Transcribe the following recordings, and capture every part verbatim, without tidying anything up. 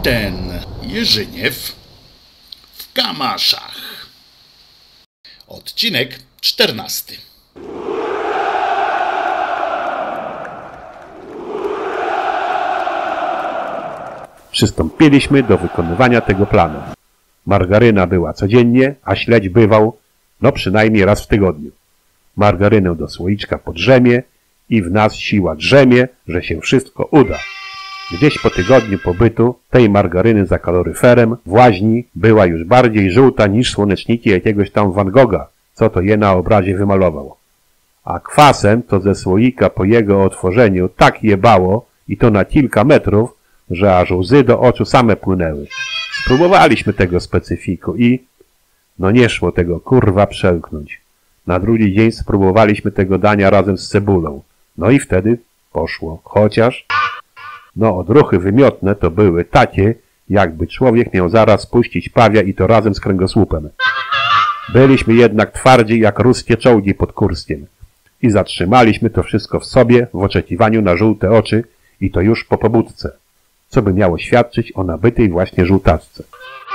Ten Jerzyniew w Kamaszach. Odcinek czternasty. Przystąpiliśmy do wykonywania tego planu. Margaryna była codziennie, a śledź bywał, no przynajmniej raz w tygodniu. Margarynę do słoiczka podrzemie i w nas siła drzemie, że się wszystko uda. Gdzieś po tygodniu pobytu tej margaryny za kaloryferem w łaźni była już bardziej żółta niż słoneczniki jakiegoś tam Van Gogha, co to je na obrazie wymalował. A kwasem to ze słoika po jego otworzeniu tak jebało i to na kilka metrów, że aż łzy do oczu same płynęły. Spróbowaliśmy tego specyfiku i no nie szło tego kurwa przełknąć. Na drugi dzień spróbowaliśmy tego dania razem z cebulą. No i wtedy poszło. Chociaż no odruchy wymiotne to były takie, jakby człowiek miał zaraz spuścić pawia i to razem z kręgosłupem. Byliśmy jednak twardzi jak ruskie czołgi pod Kurskiem i zatrzymaliśmy to wszystko w sobie w oczekiwaniu na żółte oczy i to już po pobudce, co by miało świadczyć o nabytej właśnie żółtaczce.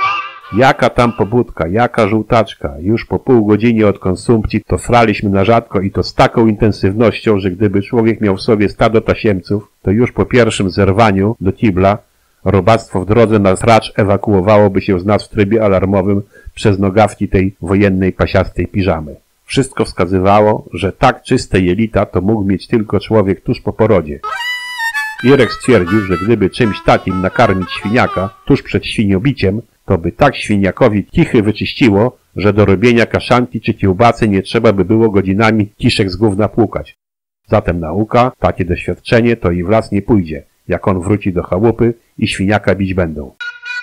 Jaka tam pobudka, jaka żółtaczka, już po pół godzinie od konsumpcji to sraliśmy na rzadko i to z taką intensywnością, że gdyby człowiek miał w sobie stado tasiemców, to już po pierwszym zerwaniu do kibla robactwo w drodze na sracz ewakuowałoby się z nas w trybie alarmowym przez nogawki tej wojennej pasiastej piżamy. Wszystko wskazywało, że tak czyste jelita to mógł mieć tylko człowiek tuż po porodzie. Irek stwierdził, że gdyby czymś takim nakarmić świniaka tuż przed świniobiciem, to by tak świniakowi kichy wyczyściło, że do robienia kaszanki czy kiełbasy nie trzeba by było godzinami kiszek z gówna płukać. Zatem nauka, takie doświadczenie to i w las nie pójdzie, jak on wróci do chałupy i świniaka bić będą.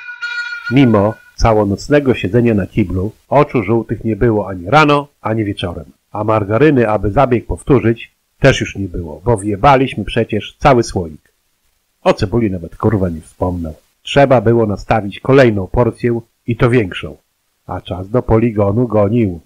Mimo całonocnego siedzenia na kiblu, oczu żółtych nie było ani rano, ani wieczorem. A margaryny, aby zabieg powtórzyć, też już nie było, bo wjebaliśmy przecież cały słoik. O cebuli nawet kurwa nie wspomnę. Trzeba było nastawić kolejną porcję i to większą, a czas do poligonu gonił.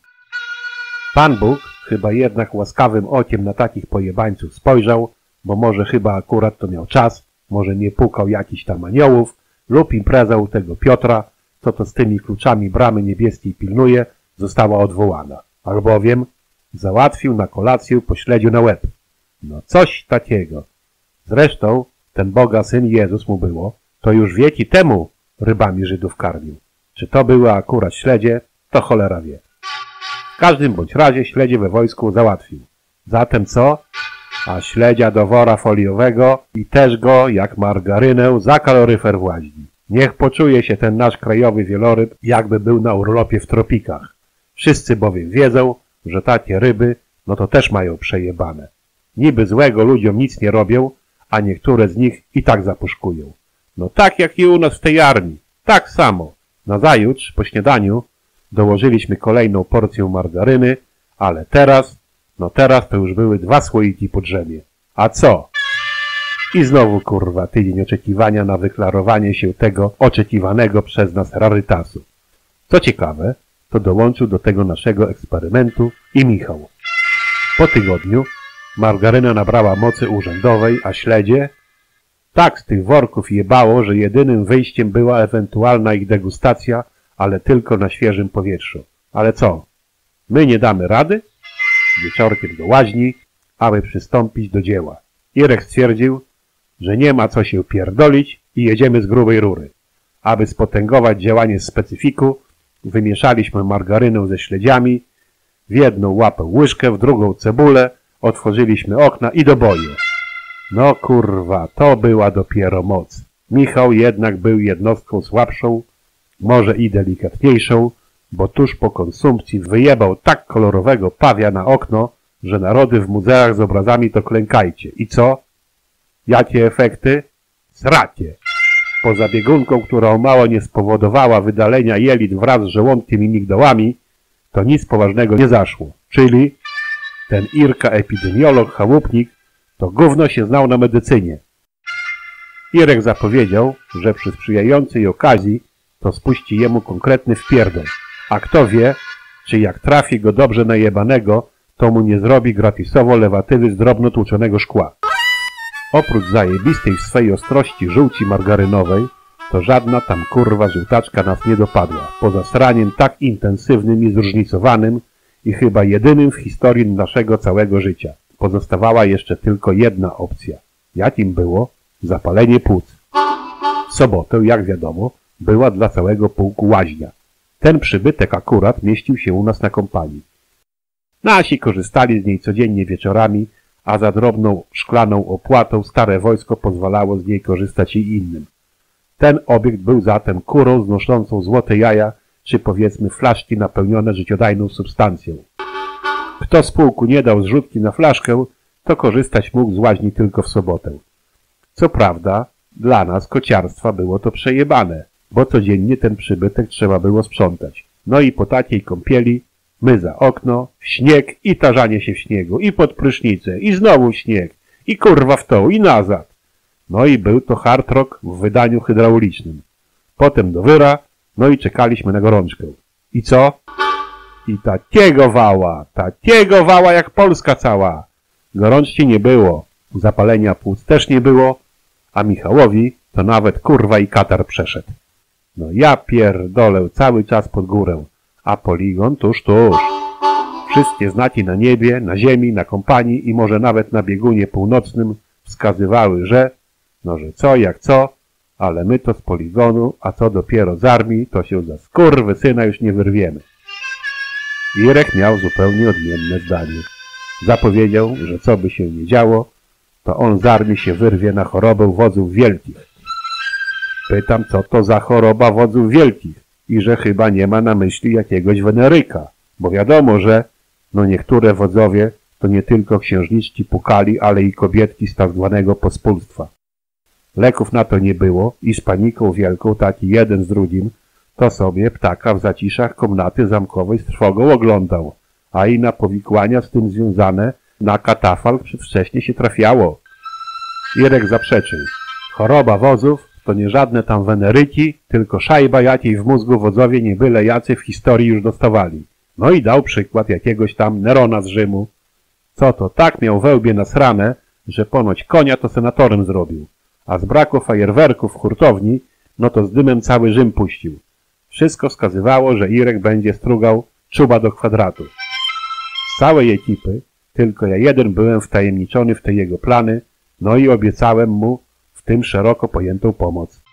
Pan Bóg chyba jednak łaskawym okiem na takich pojebańców spojrzał, bo może chyba akurat to miał czas, może nie pukał jakiś tam aniołów lub impreza u tego Piotra, co to z tymi kluczami bramy niebieskiej pilnuje, została odwołana, albowiem załatwił na kolację po śledziu na łeb. No coś takiego. Zresztą ten Boga Syn Jezus mu było, to już wieki temu rybami Żydów karmił. Czy to były akurat śledzie, to cholera wie. W każdym bądź razie śledzie we wojsku załatwił. Zatem co? A śledzia do wora foliowego i też go, jak margarynę, za kaloryfer w łaźni. Niech poczuje się ten nasz krajowy wieloryb, jakby był na urlopie w tropikach. Wszyscy bowiem wiedzą, że takie ryby, no to też mają przejebane. Niby złego ludziom nic nie robią, a niektóre z nich i tak zapuszkują. No tak jak i u nas w tej armii. Tak samo. Nazajutrz, po śniadaniu, dołożyliśmy kolejną porcję margaryny, ale teraz, no teraz to już były dwa słoiki po drzemie. A co? I znowu kurwa tydzień oczekiwania na wyklarowanie się tego oczekiwanego przez nas rarytasu. Co ciekawe, to dołączył do tego naszego eksperymentu i Michał. Po tygodniu margaryna nabrała mocy urzędowej, a śledzie tak z tych worków jebało, że jedynym wyjściem była ewentualna ich degustacja, ale tylko na świeżym powietrzu. Ale co? My nie damy rady? Wieczorkiem do łaźni, aby przystąpić do dzieła. Irek stwierdził, że nie ma co się pierdolić i jedziemy z grubej rury. Aby spotęgować działanie specyfiku, wymieszaliśmy margarynę ze śledziami, w jedną łapę łyżkę, w drugą cebulę, otworzyliśmy okna i do boju. No kurwa, to była dopiero moc. Michał jednak był jednostką słabszą, może i delikatniejszą, bo tuż po konsumpcji wyjebał tak kolorowego pawia na okno, że narody w muzeach z obrazami to klękajcie. I co? Jakie efekty? Sracie! Poza biegunką, która o mało nie spowodowała wydalenia jelit wraz z żołądkiem i migdałami, to nic poważnego nie zaszło. Czyli ten Irka epidemiolog, chałupnik, to gówno się znał na medycynie. Irek zapowiedział, że przy sprzyjającej okazji to spuści jemu konkretny wpierdol. A kto wie, czy jak trafi go dobrze najebanego, to mu nie zrobi gratisowo lewatywy z drobno tłuczonego szkła. Oprócz zajebistej w swej ostrości żółci margarynowej, to żadna tam kurwa żółtaczka nas nie dopadła, poza sraniem tak intensywnym i zróżnicowanym i chyba jedynym w historii naszego całego życia. Pozostawała jeszcze tylko jedna opcja. Jakim było? Zapalenie płuc. W sobotę, jak wiadomo, była dla całego pułku łaźnia. Ten przybytek akurat mieścił się u nas na kompanii. Nasi korzystali z niej codziennie wieczorami, a za drobną szklaną opłatą stare wojsko pozwalało z niej korzystać i innym. Ten obiekt był zatem kurą znoszącą złote jaja, czy powiedzmy flaszki napełnione życiodajną substancją. Kto z pułku nie dał zrzutki na flaszkę, to korzystać mógł z łaźni tylko w sobotę. Co prawda, dla nas, kociarstwa, było to przejebane, bo codziennie ten przybytek trzeba było sprzątać. No i po takiej kąpieli my za okno, w śnieg i tarzanie się w śniegu, i pod prysznicę, i znowu śnieg, i kurwa w tą, i nazad. No i był to hard rock w wydaniu hydraulicznym. Potem do wyra, no i czekaliśmy na gorączkę. I co? I takiego wała, takiego wała jak Polska cała. Gorączki nie było, zapalenia płuc też nie było, a Michałowi to nawet kurwa i katar przeszedł. No ja pierdolę cały czas pod górę, a poligon tuż, tuż. Wszystkie znaki na niebie, na ziemi, na kompanii i może nawet na biegunie północnym wskazywały, że, no że co jak co, ale my to z poligonu, a co dopiero z armii, to się za skurwysyna już nie wyrwiemy. Irek miał zupełnie odmienne zdanie. Zapowiedział, że co by się nie działo, to on z armii się wyrwie na chorobę wodzów wielkich. Pytam, co to za choroba wodzów wielkich i że chyba nie ma na myśli jakiegoś weneryka, bo wiadomo, że no niektóre wodzowie to nie tylko księżniczki pukali, ale i kobietki z tak zwanego pospólstwa. Leków na to nie było i z paniką wielką taki jeden z drugim to sobie ptaka w zaciszach komnaty zamkowej z trwogą oglądał, a i na powikłania z tym związane na katafalk przedwcześnie się trafiało. Irek zaprzeczył. Choroba wozów to nie żadne tam weneryki, tylko szajba jakiej w mózgu wodzowie nie byle jacy w historii już dostawali. No i dał przykład jakiegoś tam Nerona z Rzymu. Co to tak miał wełbie nasrane, że ponoć konia to senatorem zrobił, a z braku fajerwerków w hurtowni, no to z dymem cały Rzym puścił. Wszystko wskazywało, że Irek będzie strugał czuba do kwadratu. Z całej ekipy tylko ja jeden byłem wtajemniczony w te jego plany, no i obiecałem mu w tym szeroko pojętą pomoc.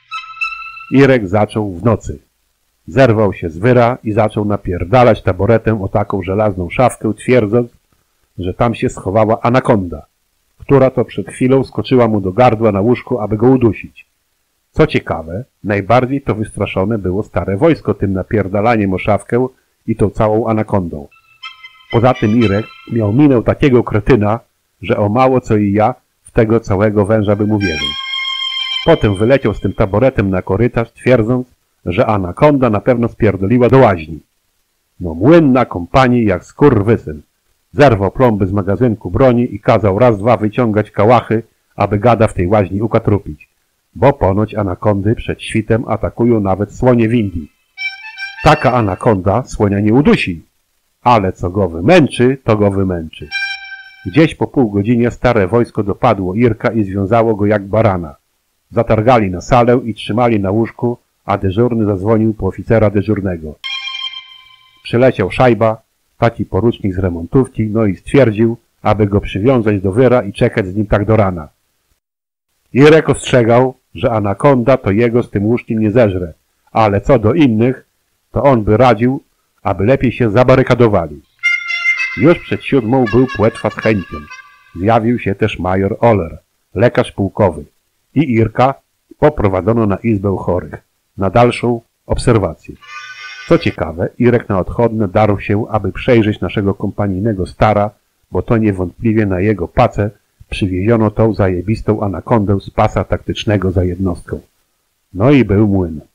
Irek zaczął w nocy. Zerwał się z wyra i zaczął napierdalać taboretem o taką żelazną szafkę, twierdząc, że tam się schowała anakonda, która to przed chwilą skoczyła mu do gardła na łóżku, aby go udusić. Co ciekawe, najbardziej to wystraszone było stare wojsko tym napierdalaniem o szafkę i tą całą anakondą. Poza tym Irek miał minę takiego kretyna, że o mało co i ja w tego całego węża bym uwierzył. Potem wyleciał z tym taboretem na korytarz, twierdząc, że anakonda na pewno spierdoliła do łaźni. No młyn na kompanii jak skurwysyn. Zerwał plomby z magazynku broni i kazał raz dwa wyciągać kałachy, aby gada w tej łaźni ukatrupić, bo ponoć anakondy przed świtem atakują nawet słonie w Indii. Taka anakonda słonia nie udusi, ale co go wymęczy, to go wymęczy. Gdzieś po pół godzinie stare wojsko dopadło Irka i związało go jak barana. Zatargali na salę i trzymali na łóżku, a dyżurny zadzwonił po oficera dyżurnego. Przyleciał szajba, taki porucznik z remontówki, no i stwierdził, aby go przywiązać do wyra i czekać z nim tak do rana. Irek ostrzegał, że anakonda to jego z tym łóżkiem nie zeżre, ale co do innych, to on by radził, aby lepiej się zabarykadowali. Już przed siódmą był płetwa z chęciem. Zjawił się też major Oller, lekarz pułkowy, i Irka poprowadzono na izbę chorych, na dalszą obserwację. Co ciekawe, Irek na odchodne darł się, aby przejrzeć naszego kompanijnego stara, bo to niewątpliwie na jego pacę przywieziono tą zajebistą anakondę z pasa taktycznego za jednostką. No i był młyn.